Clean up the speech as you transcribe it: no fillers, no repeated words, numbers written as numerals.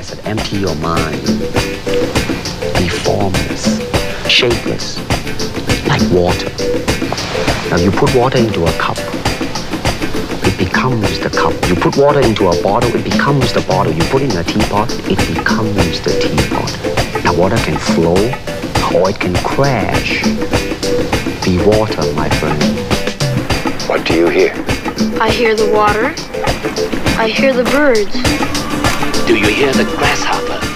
glass and empty your mind. Be formless, shapeless, like water. Now you put water into a cup, it becomes the cup. You put water into a bottle, it becomes the bottle. You put it in a teapot, it becomes the teapot. Now water can flow, or it can crash. Be water, my friend. What do you hear? I hear the water. I hear the birds. Do you hear the grasshopper?